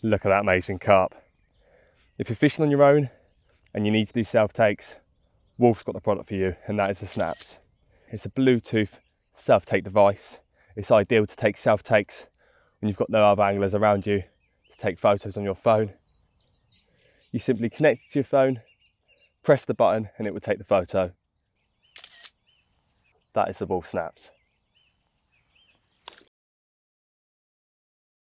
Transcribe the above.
Look at that amazing carp. If you're fishing on your own and you need to do self-takes, Wolf's got the product for you, and that is the Snapz. It's a Bluetooth self-take device. It's ideal to take self-takes when you've got no other anglers around you to take photos on your phone. You simply connect it to your phone, press the button, and it will take the photo. That is the Wolf Snapz.